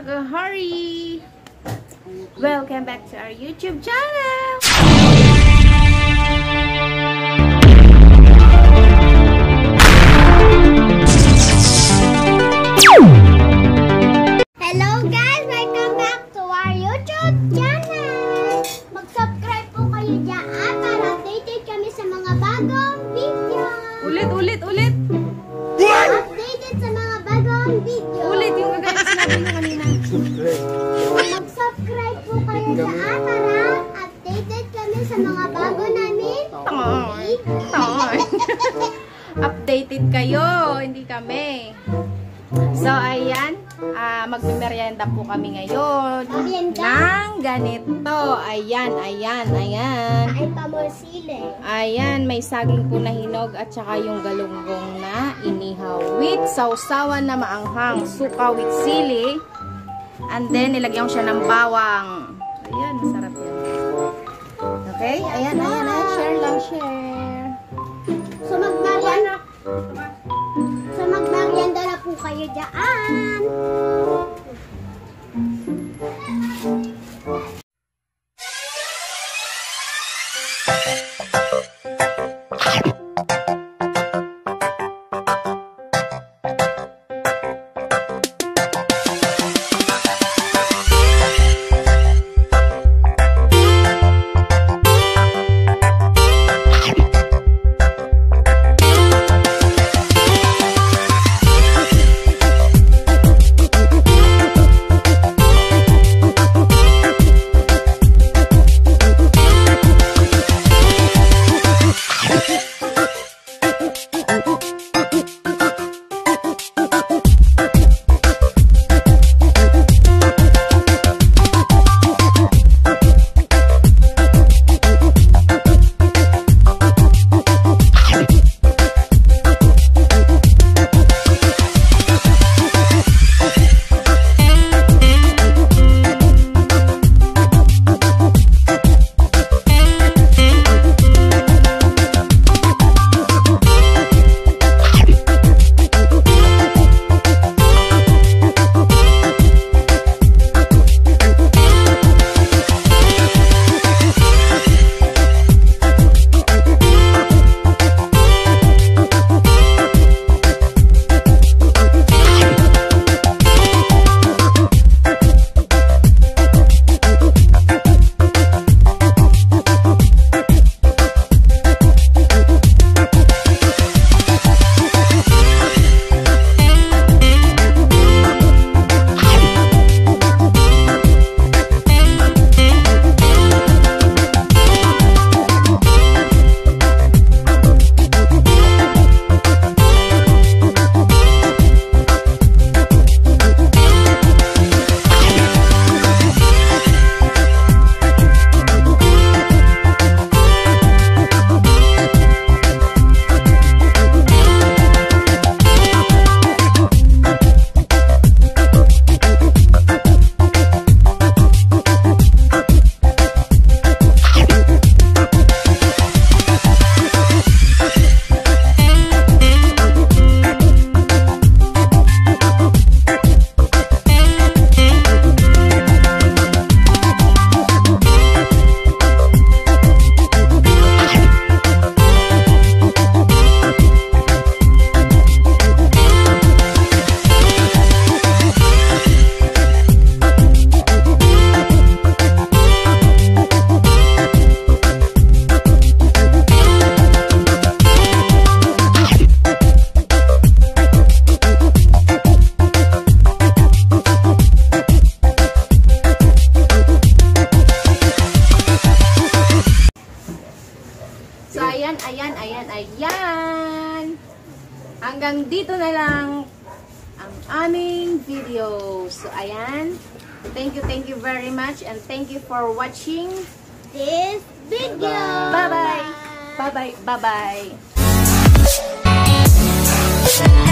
Hari! Welcome back to our YouTube channel! Hello guys! Welcome back to our YouTube channel! Mag-subscribe po kayo dyan para updated kami sa mga bagong video! Ulit! Updated sa mga bagong video! Ulit yung gagawin sinabi nyo kanina. Mag-subscribe po kayo dyan para updated kami sa mga bago namin Updated kayo, hindi kami. So, ayan. Magmimerienda po kami ngayon. Ng ganito. Ayan. Ay pamusili. Ayan, may saging po na hinog at saka yung galunggong na inihaw. With sausawan na maanghang. Suka with sili. And then, nilagyan ko siya ng bawang. Ayan, masarap yan. Okay? Ayan. Share lang, share. So magmerienda na po kayo dyan. So, ayan. Hanggang dito na lang ang aming video. So, ayan. Thank you very much and thank you for watching This video. Bye-bye.